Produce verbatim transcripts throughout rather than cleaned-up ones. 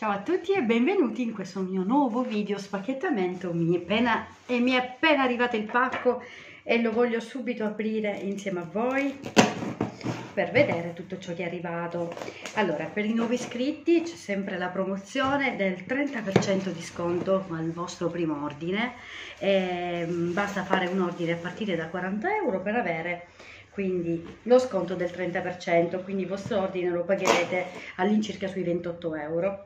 Ciao a tutti e benvenuti in questo mio nuovo video spacchettamento. Mi è appena, e mi è appena arrivato il pacco e lo voglio subito aprire insieme a voi per vedere tutto ciò che è arrivato. Allora, per i nuovi iscritti c'è sempre la promozione del trenta per cento di sconto al vostro primo ordine. E basta fare un ordine a partire da quaranta euro per avere quindi lo sconto del trenta per cento, quindi il vostro ordine lo pagherete all'incirca sui ventotto euro.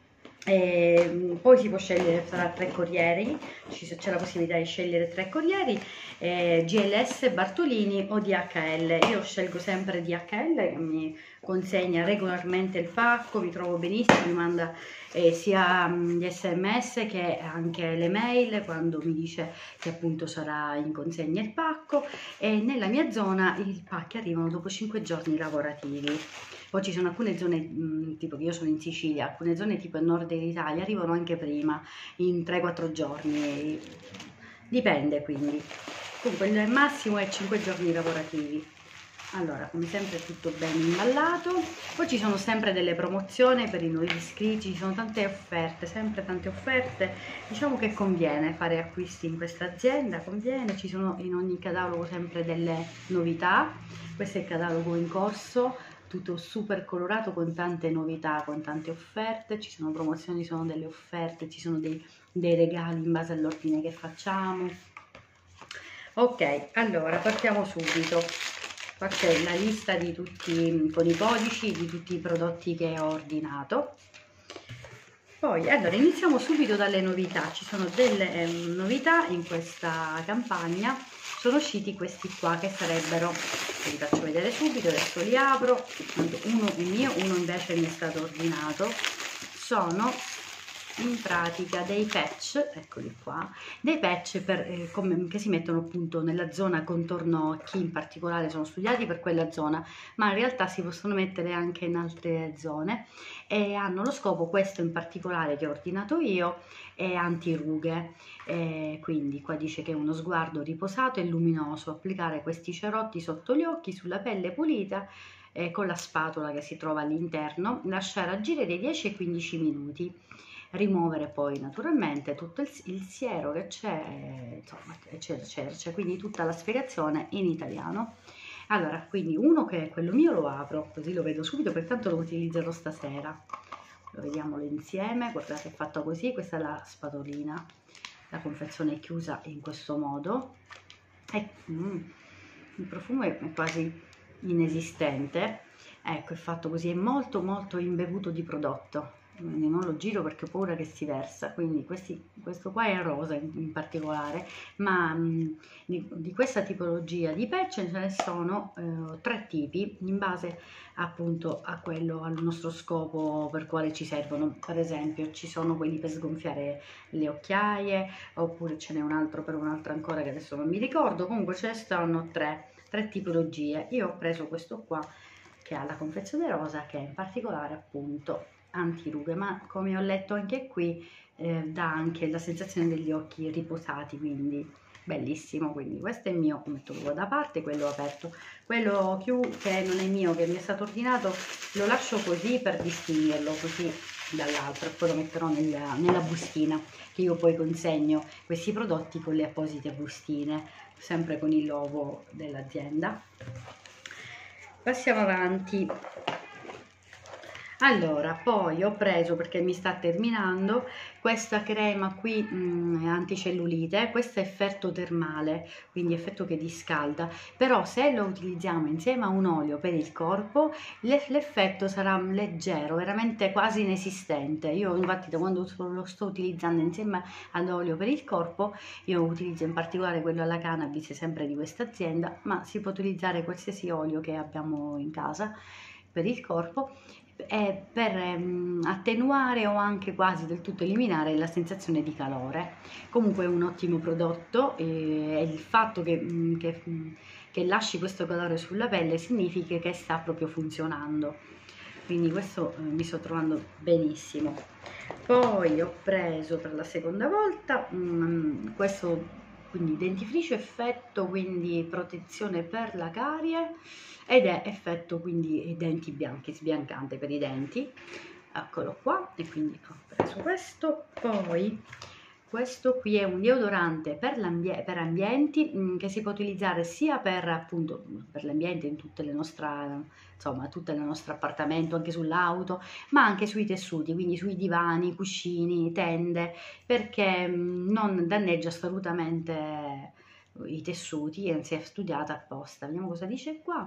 E poi si può scegliere tra tre corrieri, c'è la possibilità di scegliere tre corrieri, eh, G L S, Bartolini o D H L. Io scelgo sempre D H L che mi consegna regolarmente il pacco, mi trovo benissimo, mi manda eh, sia gli sms che anche le mail quando mi dice che appunto sarà in consegna il pacco, e nella mia zona i pacchi arrivano dopo cinque giorni lavorativi. Poi ci sono alcune zone, mh, tipo che io sono in Sicilia, alcune zone tipo il nord dell'Italia arrivano anche prima, in tre quattro giorni, dipende quindi. Comunque il massimo è cinque giorni lavorativi. Allora, come sempre tutto ben imballato. Poi ci sono sempre delle promozioni per i nuovi iscritti, ci sono tante offerte, sempre tante offerte. Diciamo che conviene fare acquisti in questa azienda, conviene, ci sono in ogni catalogo sempre delle novità. Questo è il catalogo in corso, tutto super colorato con tante novità, con tante offerte, ci sono promozioni, ci sono delle offerte, ci sono dei, dei regali in base all'ordine che facciamo. Ok, allora partiamo subito. Qua c'è la lista di tutti, con i codici di tutti i prodotti che ho ordinato. Poi, allora, iniziamo subito dalle novità. Ci sono delle eh, novità in questa campagna. Sono usciti questi qua che sarebbero, vi faccio vedere subito, adesso li apro, uno è mio, uno invece mi è stato ordinato. Sono in pratica dei patch, eccoli qua, dei patch per, eh, come, che si mettono appunto nella zona contorno occhi, in particolare sono studiati per quella zona, ma in realtà si possono mettere anche in altre zone e hanno lo scopo, questo in particolare che ho ordinato io, è antirughe. Eh, quindi qua dice che è uno sguardo riposato e luminoso, applicare questi cerotti sotto gli occhi sulla pelle pulita eh, con la spatola che si trova all'interno, lasciare agire dai dieci ai quindici minuti, rimuovere poi naturalmente tutto il, il siero che c'è, insomma, eccetera, eccetera. C'è quindi tutta la spiegazione in italiano. Allora, quindi uno che è quello mio lo apro, così lo vedo subito, pertanto lo utilizzerò stasera. Lo vediamolo insieme, guardate, è fatto così, questa è la spatolina, la confezione è chiusa in questo modo e mm, il profumo è quasi inesistente, ecco, è fatto così, è molto molto imbevuto di prodotto, quindi non lo giro perché ho paura che si versa. Quindi questi, questo qua è rosa in, in particolare, ma mh, di, di questa tipologia di patch ce ne sono eh, tre tipi in base appunto a quello, al nostro scopo per quale ci servono. Per esempio ci sono quelli per sgonfiare le occhiaie, oppure ce n'è un altro per un altro ancora che adesso non mi ricordo. Comunque ce ne stanno tre, tre tipologie. Io ho preso questo qua che ha la confezione rosa, che è in particolare appunto antirughe, ma come ho letto anche qui eh, dà anche la sensazione degli occhi riposati, quindi bellissimo. Quindi questo è il mio, metto da parte, quello aperto. Quello più che non è mio, che mi è stato ordinato, lo lascio così per distinguerlo così dall'altro, e poi lo metterò nella, nella bustina, che io poi consegno questi prodotti con le apposite bustine, sempre con il logo dell'azienda. Passiamo avanti. Allora, poi ho preso, perché mi sta terminando, questa crema qui mh, anticellulite. Questo è effetto termale, quindi effetto che discalda, però se lo utilizziamo insieme a un olio per il corpo l'effetto sarà leggero, veramente quasi inesistente. Io infatti da quando lo sto utilizzando insieme all'olio per il corpo, io utilizzo in particolare quello alla cannabis, sempre di questa azienda, ma si può utilizzare qualsiasi olio che abbiamo in casa per il corpo, è per um, attenuare o anche quasi del tutto eliminare la sensazione di calore. Comunque è un ottimo prodotto e il fatto che, um, che, um, che lasci questo calore sulla pelle significa che sta proprio funzionando, quindi questo uh, mi sto trovando benissimo. Poi ho preso per la seconda volta um, questo, quindi dentifricio effetto, quindi protezione per la carie, ed è effetto quindi denti bianchi, sbiancante per i denti. eccolo qua, e quindi ho preso questo. Poi questo qui è un deodorante per, per ambienti mh, che si può utilizzare sia per appunto per l'ambiente in tutte le nostre, insomma, tutto il nostro appartamento, anche sull'auto, ma anche sui tessuti, quindi sui divani, cuscini, tende, perché mh, non danneggia assolutamente i tessuti e si è studiata apposta. Vediamo cosa dice qua.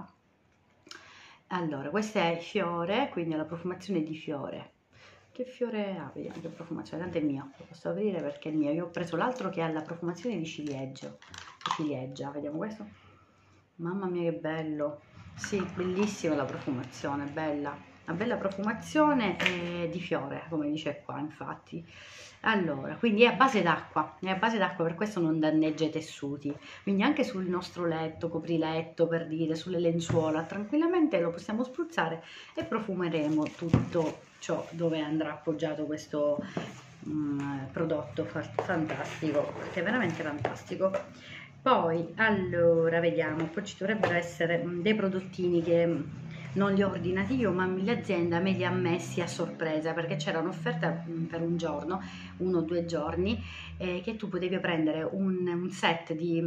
Allora, questo è fiore, quindi la profumazione di fiore. Che fiore ha? Vediamo che profumazione, tanto è mio, lo posso aprire perché è mio. Io ho preso l'altro che ha la profumazione di ciliegio, di ciliegia, vediamo questo. Mamma mia che bello, sì, bellissima la profumazione, bella, una bella profumazione eh, di fiore, come dice qua infatti. Allora, quindi è a base d'acqua, è a base d'acqua, per questo non danneggia i tessuti, quindi anche sul nostro letto, copriletto, per dire, sulle lenzuola, tranquillamente lo possiamo spruzzare e profumeremo tutto ciò dove andrà appoggiato questo mm, prodotto fantastico, perché è veramente fantastico. Poi, allora, vediamo, poi ci dovrebbero essere dei prodottini che non li ho ordinati io, ma l'azienda me li ha messi a sorpresa, perché c'era un'offerta per un giorno, uno o due giorni, eh, che tu potevi prendere un, un set di,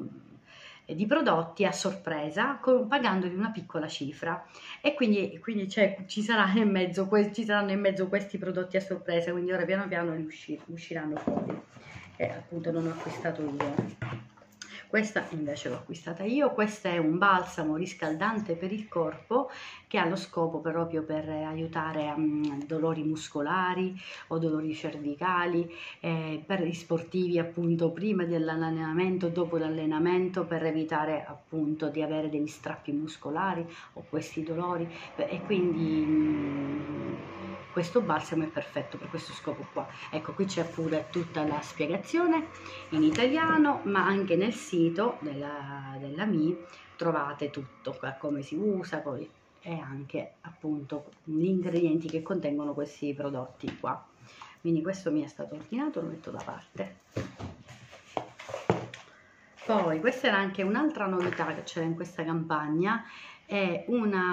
di prodotti a sorpresa, con, pagandoli una piccola cifra, e quindi, quindi ci, sarà in mezzo, ci saranno in mezzo questi prodotti a sorpresa, quindi ora piano piano li uscir, usciranno fuori, e appunto non ho acquistato io. Questa invece l'ho acquistata io. Questo è un balsamo riscaldante per il corpo che ha lo scopo proprio per aiutare um, dolori muscolari o dolori cervicali, eh, per gli sportivi appunto prima dell'allenamento, dopo l'allenamento, per evitare appunto di avere degli strappi muscolari o questi dolori, e quindi um, questo balsamo è perfetto per questo scopo qua. Ecco, qui c'è pure tutta la spiegazione in italiano, ma anche nel sito della, della Mi trovate tutto, come si usa, poi e anche appunto gli ingredienti che contengono questi prodotti qua. Quindi questo mi è stato ordinato, lo metto da parte. Poi questa era anche un'altra novità che c'era in questa campagna, è una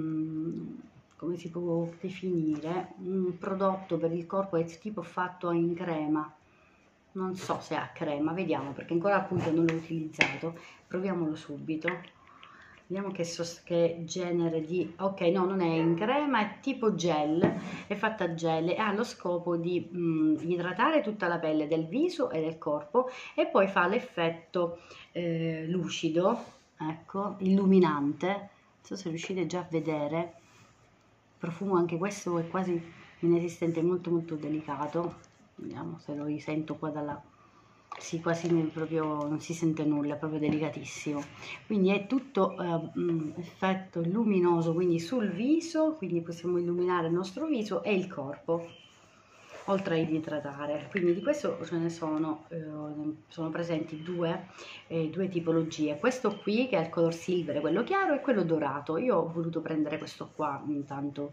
come si può definire, un prodotto per il corpo, è tipo fatto in crema, non so se ha crema, vediamo, perché ancora appunto non l'ho utilizzato, proviamolo subito, vediamo che, che genere di, ok, no, non è in crema, è tipo gel, è fatta a gel e ha lo scopo di mh, idratare tutta la pelle del viso e del corpo, e poi fa l'effetto eh, lucido, ecco, illuminante, non so se riuscite già a vedere. Profumo anche questo è quasi inesistente, molto molto delicato, vediamo se lo risento qua dalla, sì, quasi proprio non si sente nulla, è proprio delicatissimo, quindi è tutto eh, effetto luminoso, quindi sul viso, quindi possiamo illuminare il nostro viso e il corpo, oltre ad idratare. Quindi di questo ce ne sono, eh, sono presenti due, eh, due tipologie, questo qui che è il color silver, quello chiaro, e quello dorato. Io ho voluto prendere questo qua, intanto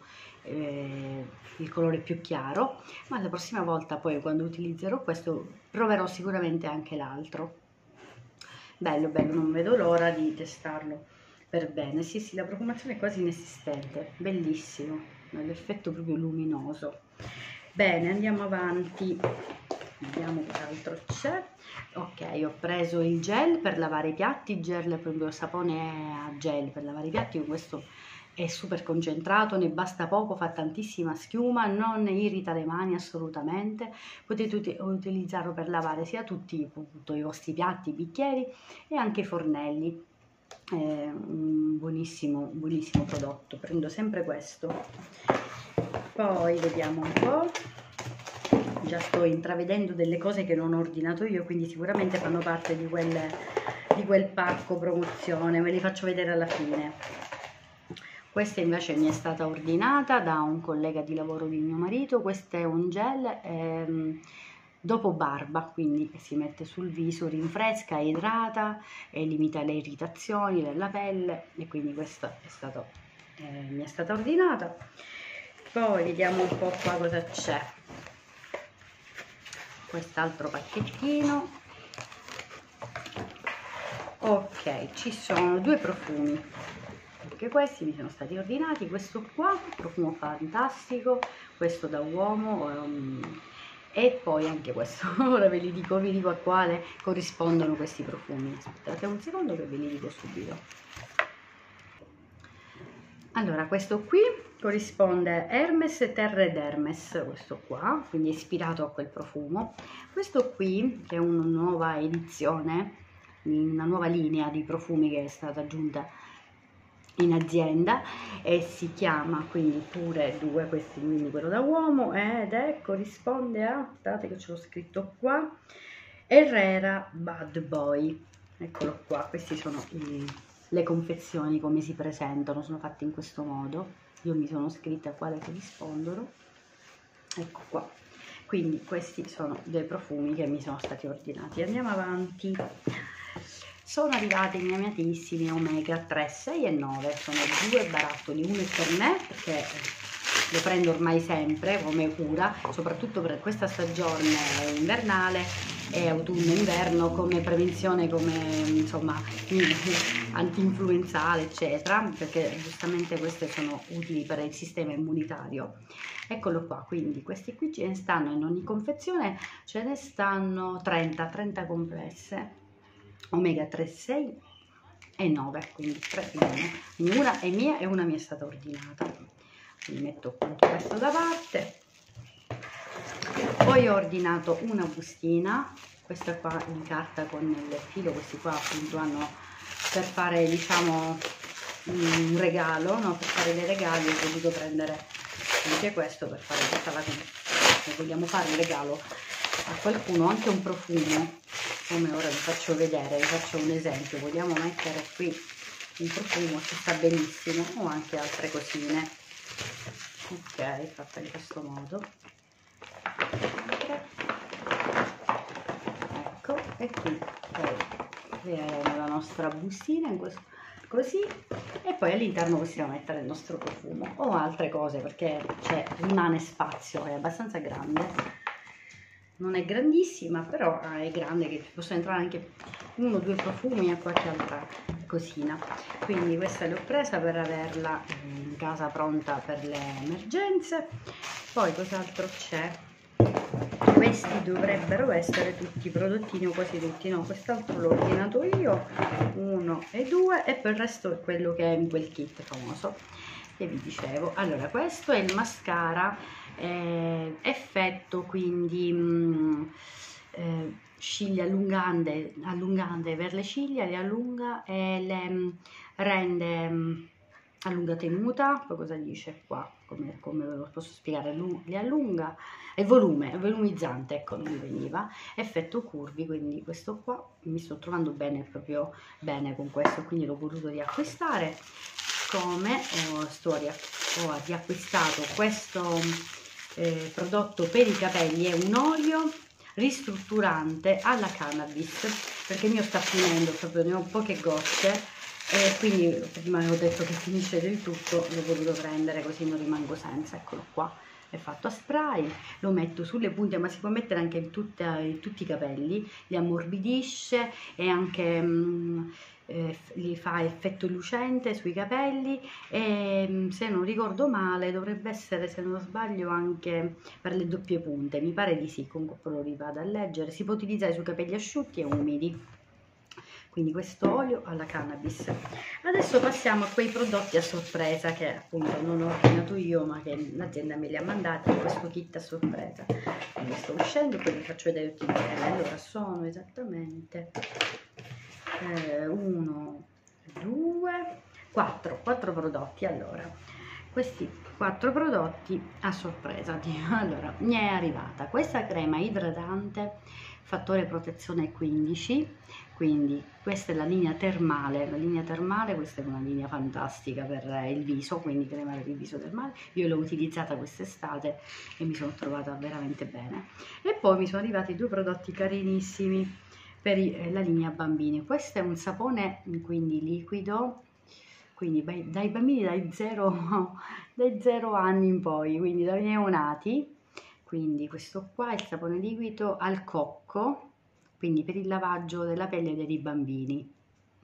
eh, il colore più chiaro, ma la prossima volta poi quando utilizzerò questo proverò sicuramente anche l'altro. Bello, bello, non vedo l'ora di testarlo per bene. Sì, sì, la profumazione è quasi inesistente, bellissimo, l'effetto proprio luminoso. Bene, andiamo avanti, vediamo che altro c'è. Ok, ho preso il gel per lavare i piatti, gel proprio sapone a gel per lavare i piatti, questo è super concentrato, ne basta poco, fa tantissima schiuma, non irrita le mani assolutamente, potete ut utilizzarlo per lavare sia tutti appunto, i vostri piatti, i bicchieri e anche i fornelli. È un buonissimo, buonissimo prodotto, prendo sempre questo. Poi vediamo un po', già sto intravedendo delle cose che non ho ordinato io, quindi sicuramente fanno parte di quel, di quel pacco promozione, ve li faccio vedere alla fine. Questa invece mi è stata ordinata da un collega di lavoro di mio marito, questo è un gel ehm, dopo barba, quindi si mette sul viso, rinfresca, idrata e limita le irritazioni della pelle, e quindi questa è stato, eh, mi è stata ordinata. Poi vediamo un po' qua cosa c'è, quest'altro pacchettino. Ok, ci sono due profumi, anche questi mi sono stati ordinati. Questo qua, profumo fantastico, questo da uomo, um, e poi anche questo. Ora ve li dico, vi dico a quale corrispondono questi profumi. Aspettate un secondo che ve li dico subito. Allora, questo qui corrisponde Hermes Terre d'Hermes, questo qua, quindi è ispirato a quel profumo. Questo qui, che è una nuova edizione, una nuova linea di profumi che è stata aggiunta in azienda, e si chiama quindi pure due, questi, quindi quello da uomo, ed è, corrisponde a, aspettate che ce l'ho scritto qua, Herrera Bad Boy. Eccolo qua, questi sono i, le confezioni come si presentano, sono fatte in questo modo. Io mi sono scritta a quale corrispondono, ecco qua. Quindi questi sono dei profumi che mi sono stati ordinati. Andiamo avanti. Sono arrivati i miei amatissimi Omega tre, sei e nove, sono due barattoli, uno è per me perché lo prendo ormai sempre come cura, soprattutto per questa stagione invernale e autunno-inverno, come prevenzione, come insomma anti-influenzale eccetera, perché giustamente queste sono utili per il sistema immunitario. Eccolo qua, quindi questi qui ce ne stanno in ogni confezione, ce ne stanno trenta, trenta complesse. Omega tre, sei e nove, quindi tre in uno. Quindi una è mia e una mi è stata ordinata. Quindi metto appunto questo da parte. Poi ho ordinato una bustina, questa qua in carta con il filo, questi qua appunto hanno per fare, diciamo, un regalo, no? Per fare dei regali ho voluto prendere anche questo per fare tutta la, se vogliamo fare un regalo a qualcuno, anche un profumo, come ora vi faccio vedere, vi faccio un esempio. Vogliamo mettere qui un profumo, ci sta benissimo, o anche altre cosine. Ok, fatta in questo modo. Ecco, e qui poi creeremo la nostra bustina in questo, così, e poi all'interno possiamo mettere il nostro profumo o altre cose, perché cioè, rimane spazio, è abbastanza grande. Non è grandissima, però è grande, che possono entrare anche uno o due profumi e qualche altra cosina. Quindi questa l'ho presa per averla in casa pronta per le emergenze. Poi cos'altro c'è? Questi dovrebbero essere tutti i prodottini, o quasi tutti, no, quest'altro l'ho ordinato io, uno e due, e per il resto è quello che è in quel kit famoso che vi dicevo. Allora, questo è il mascara Eh, effetto, quindi mh, eh, ciglia allungante, allungante per le ciglia, le allunga e le mh, rende mh, allunga tenuta. Poi cosa dice qua, come, come ve lo posso spiegare, le allunga, e volume, è volumizzante, ecco, non mi veniva, effetto curvi. Quindi questo qua mi sto trovando bene, proprio bene con questo, quindi l'ho voluto riacquistare. Come ho, sto, ho riacquistato questo Eh, prodotto per i capelli, è un olio ristrutturante alla cannabis, perché il mio sta finendo, proprio ne ho poche gocce, e quindi prima ho detto che finisce del tutto, l'ho voluto prendere così non rimango senza. Eccolo qua, è fatto a spray, lo metto sulle punte, ma si può mettere anche in, tutta, in tutti i capelli, li ammorbidisce e anche mh, eh, li fa effetto lucente sui capelli, e se non ricordo male dovrebbe essere, se non sbaglio, anche per le doppie punte, mi pare di sì, comunque poi lo vado a leggere. Si può utilizzare su capelli asciutti e umidi. Quindi questo olio alla cannabis. Adesso passiamo a quei prodotti a sorpresa che appunto non ho ordinato io, ma che l'azienda me li ha mandati in questo kit a sorpresa. Quindi sto uscendo, poi vi faccio vedere tutti insieme. Allora, sono esattamente eh, uno, due, quattro, quattro prodotti. Allora, questi quattro prodotti a sorpresa. Allora, mi è arrivata questa crema idratante fattore protezione quindici, quindi questa è la linea termale, la linea termale, questa è una linea fantastica per il viso, quindi crema per il viso termale. Io l'ho utilizzata quest'estate e mi sono trovata veramente bene. E poi mi sono arrivati due prodotti carinissimi per la linea bambini. Questo è un sapone quindi liquido, quindi dai bambini dai zero, dai zero anni in poi, quindi dai neonati. Quindi questo qua è il sapone liquido al cocco, quindi per il lavaggio della pelle dei bambini.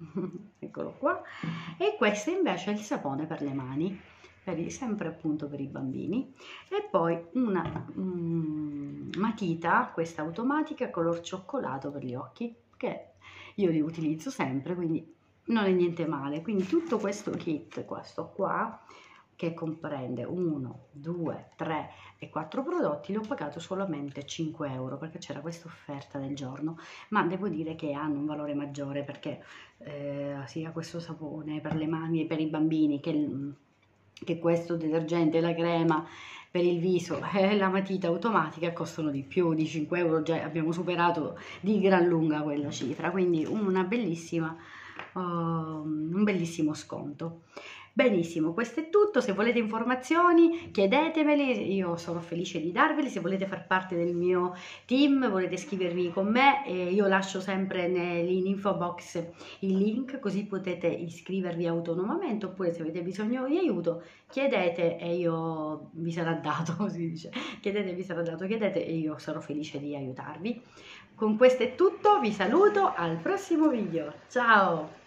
eccolo qua. E questo invece è il sapone per le mani, per i, sempre appunto per i bambini. E poi una um, matita, questa automatica color cioccolato per gli occhi, che io li utilizzo sempre, quindi non è niente male. Quindi tutto questo kit, questo qua, che comprende uno, due, tre e quattro prodotti, l'ho pagato solamente cinque euro perché c'era questa offerta del giorno, ma devo dire che hanno un valore maggiore perché eh, sia questo sapone per le mani e per i bambini che, che questo detergente, la crema per il viso e la matita automatica costano di più di cinque euro, già abbiamo superato di gran lunga quella cifra, quindi una bellissima, uh, un bellissimo sconto. Benissimo, questo è tutto. Se volete informazioni chiedetemeli, io sono felice di darveli. Se volete far parte del mio team, volete scrivervi con me, eh, io lascio sempre in info box il link, così potete iscrivervi autonomamente, oppure se avete bisogno di aiuto chiedete e io vi sarà dato, così dice, chiedete vi sarà dato, chiedete e io sarò felice di aiutarvi. Con questo è tutto, vi saluto, al prossimo video, ciao!